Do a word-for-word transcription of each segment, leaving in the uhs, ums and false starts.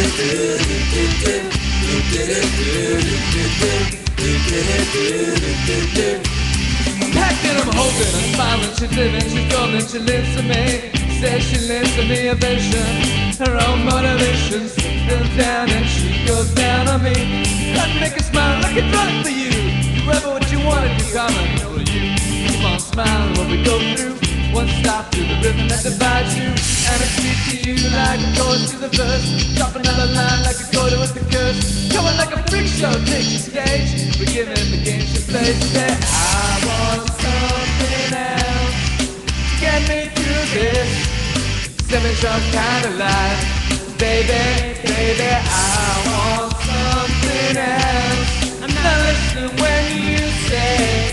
I'm packing, I'm holding, I'm smiling, she's living, she's golden, she lives for me. Says she lives for me a vision, her own motivation. Sits down and she goes down on me. I'd make her smile like a drug for you. Do ever what you want if you come and know you. Keep on smiling when we go through. One stop to the rhythm that divides you. And I speak to you like a chorus to the verse. Drop another line like a quarter with the curse. Coming like a freak show, take the stage. Beginning the game she plays today. I want something else to get me through this. Send me some kind of life. Baby, baby, I want something else. I'm not listening when you say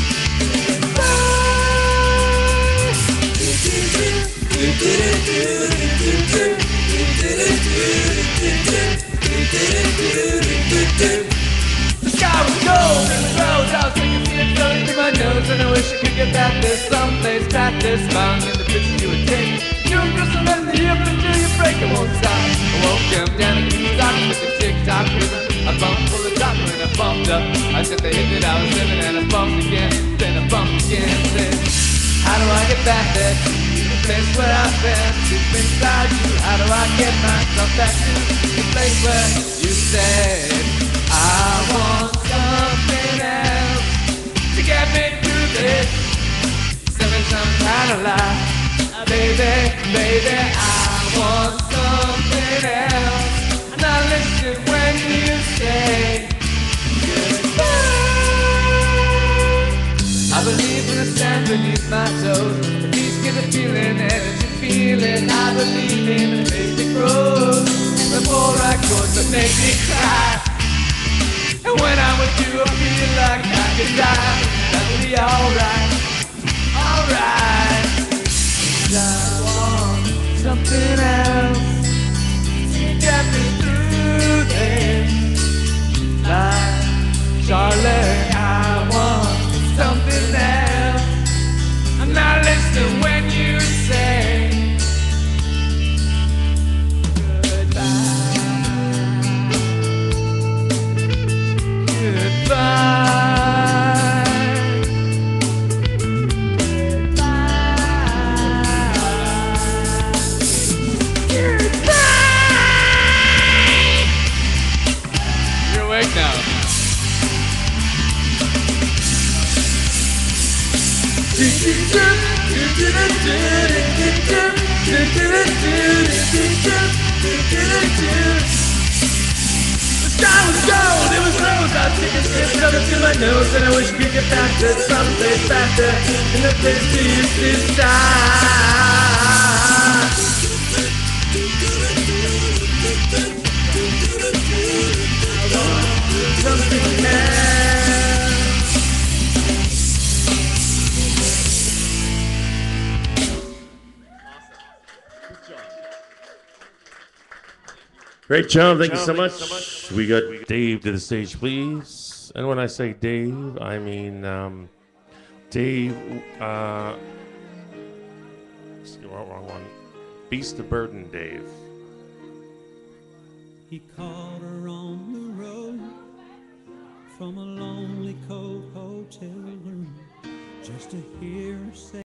the sky was gold and the roads I was thinking it flowing through my nose. And I wish I could get back there someplace, back there spun in the pictures you would take. You were just in the hip until you break, it won't stop. I woke him down and he was out with the tick-tock rhythm. I bumped for the top and I bumped up. I said the hit that I was living and I bumped again, then I bumped again. Said, how do I get back there to the place where I've been? Deep inside you, how do I get myself back to the place where you said I want something else to get me through this. Send me some kind of life. Baby, baby, I want something else. I'm not listening when you say goodbye. I believe in the sand beneath my toes. The beats give a feeling, energy feeling. I believe in the faith that grows. The more I go, to make me cry. And when I'm with you, I feel like I could die. That'll be alright, alright. I want something else to get me through this life. Charlotte, I want something else. I'm not listening when you say goodbye. Goodbye. Now. The sky was gold, it was rose. I took a sip, shoved it to my nose, and I wish we could get back to someplace back there in the place we used to start. Something else. Great job, thank you so much. We got Dave to the stage, please. And when I say Dave, I mean um, Dave. Uh, wrong one. Beast of Burden, Dave. He called her on the road from a lonely cold hotel room just to hear her say